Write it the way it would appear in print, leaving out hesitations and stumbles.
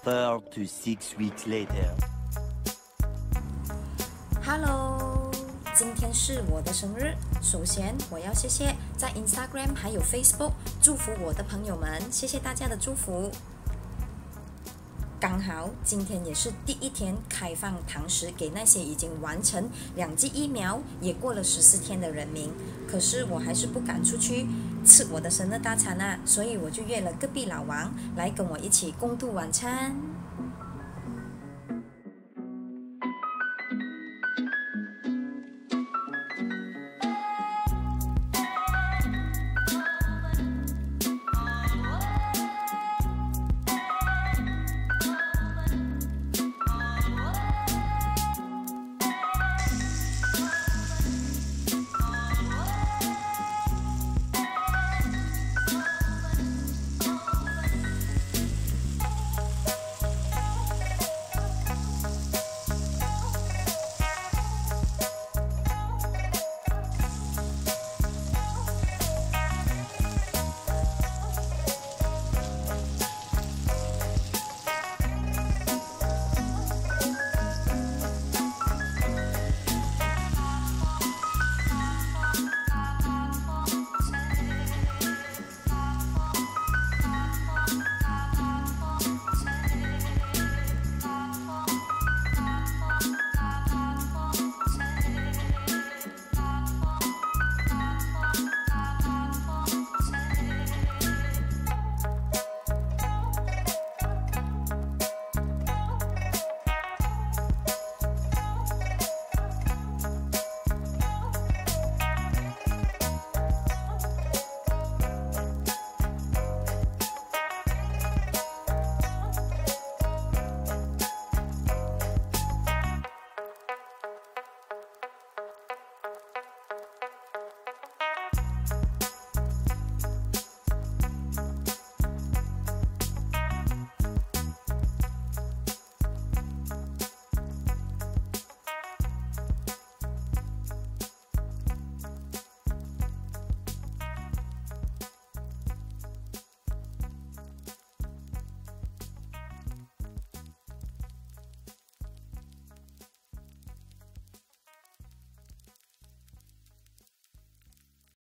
4 to 6 weeks later. Hello， 今天是我的生日。首先，我要谢谢在 Instagram 还有 Facebook 祝福我的朋友们，谢谢大家的祝福。刚好今天也是第一天开放堂食给那些已经完成2剂疫苗，也过了14天的人民。可是我还是不敢出去吃我的生日大餐啊，所以我就约了隔壁老王来跟我一起共度晚餐。